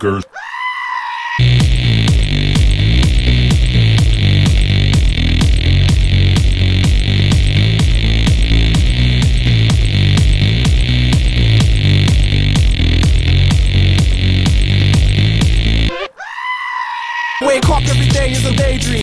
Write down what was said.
Bonkers. Wake up, every day is a daydream.